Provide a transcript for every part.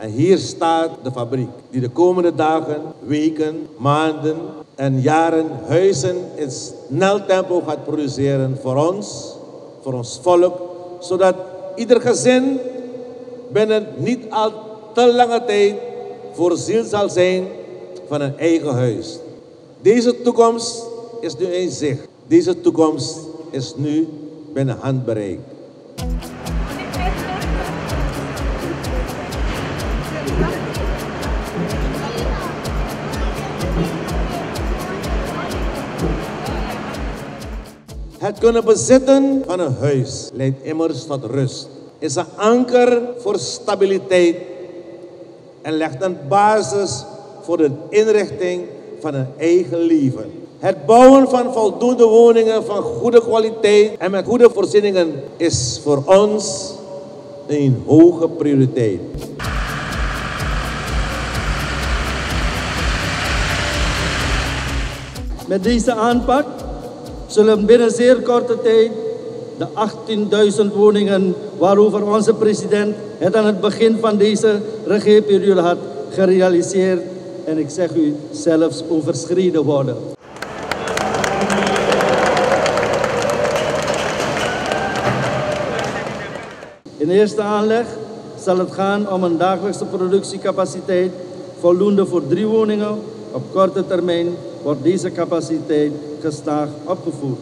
En hier staat de fabriek die de komende dagen, weken, maanden en jaren huizen in snel tempo gaat produceren voor ons volk, zodat ieder gezin binnen niet al te lange tijd voorzien zal zijn van een eigen huis. Deze toekomst is nu in zicht. Deze toekomst is nu binnen handbereik. Het kunnen bezitten van een huis leidt immers tot rust, is een anker voor stabiliteit en legt een basis voor de inrichting van een eigen leven. Het bouwen van voldoende woningen van goede kwaliteit en met goede voorzieningen is voor ons een hoge prioriteit. Met deze aanpak zullen binnen zeer korte tijd de 18.000 woningen waarover onze president het aan het begin van deze regeerperiode had gerealiseerd en ik zeg u zelfs overschreden worden. In eerste aanleg zal het gaan om een dagelijkse productiecapaciteit voldoende voor 3 woningen. Op korte termijn wordt deze capaciteit gestaag opgevoerd.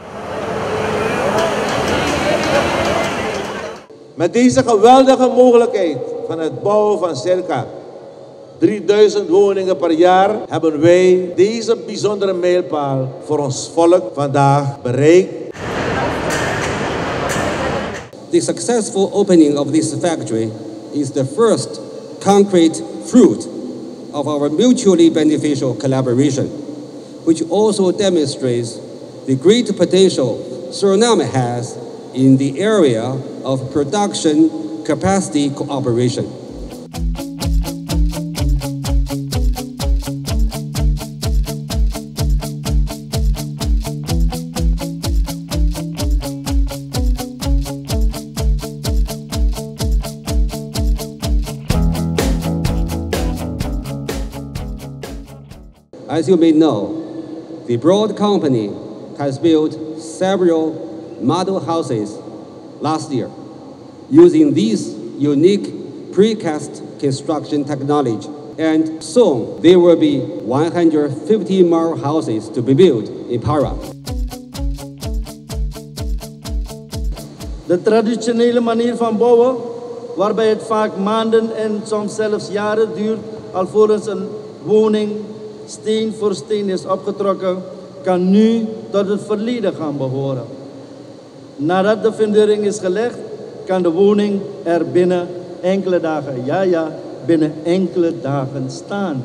Met deze geweldige mogelijkheid van het bouwen van circa 3000 woningen per jaar hebben wij deze bijzondere mijlpaal voor ons volk vandaag bereikt. The successful opening of this factory is the first concrete fruit of our mutually beneficial collaboration, which also demonstrates the great potential Suriname has in the area of production capacity cooperation. As you may know, the Broad Company has built several model houses last year using this unique precast construction technology. And soon there will be 150 more houses to be built in Para. De traditionele manier van bouwen, waarbij het vaak maanden en soms zelfs jaren duurt alvorens een woning steen voor steen is opgetrokken, kan nu tot het verleden gaan behoren. Nadat de fundering is gelegd, kan de woning er binnen enkele dagen, binnen enkele dagen staan.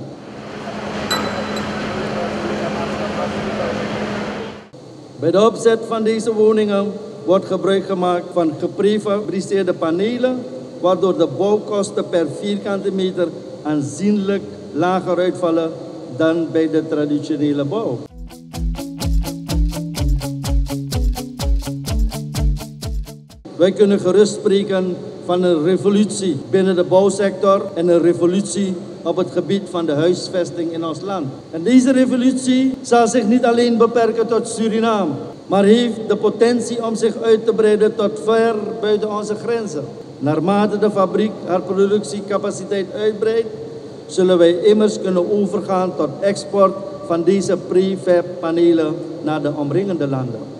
Bij de opzet van deze woningen wordt gebruik gemaakt van geprefabriceerde panelen, waardoor de bouwkosten per vierkante meter aanzienlijk lager uitvallen dan bij de traditionele bouw. Wij kunnen gerust spreken van een revolutie binnen de bouwsector en een revolutie op het gebied van de huisvesting in ons land. En deze revolutie zal zich niet alleen beperken tot Suriname, maar heeft de potentie om zich uit te breiden tot ver buiten onze grenzen. Naarmate de fabriek haar productiecapaciteit uitbreidt, zullen wij immers kunnen overgaan tot export van deze prefab panelen naar de omringende landen.